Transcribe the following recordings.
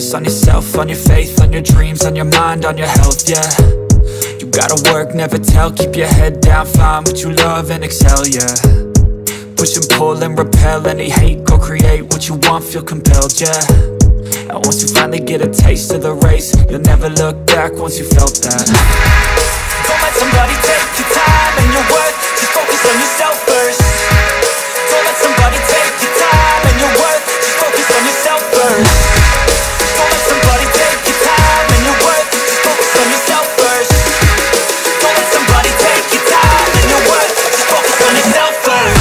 focus on yourself, on your faith, on your dreams, on your mind, on your health, yeah. You gotta work, never tell, keep your head down, find what you love and excel, yeah. Push and pull and repel any hate, go create what you want, feel compelled, yeah. And once you finally get a taste of the race, you'll never look back once you felt that. Don't let somebody take your time and your worth, just focus on yourself first. Don't let somebody take your time and your worth, just focus on yourself first. Don't let somebody take your time and your worth, just focus on yourself first. Don't let somebody take your time and your worth, just focus on yourself first.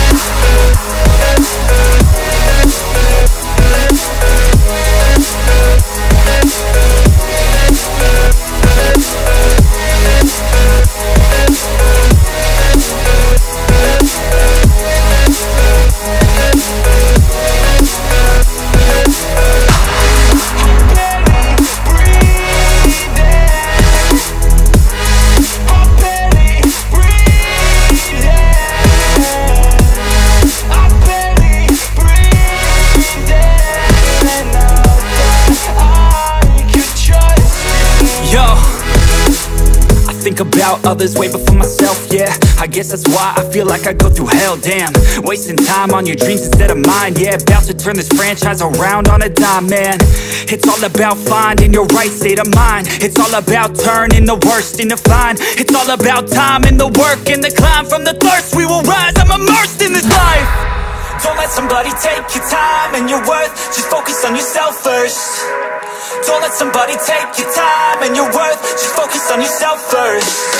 About others way before myself, yeah. I guess that's why I feel like I go through hell, damn. Wasting time on your dreams instead of mine, yeah. About to turn this franchise around on a dime, man. It's all about finding your right state of mind. It's all about turning the worst into fine. It's all about time and the work and the climb. From the thirst we will rise, I'm immersed in this life. Don't let somebody take your time and your worth, just focus on yourself first. Don't let somebody take your time and your worth, just focus on yourself first.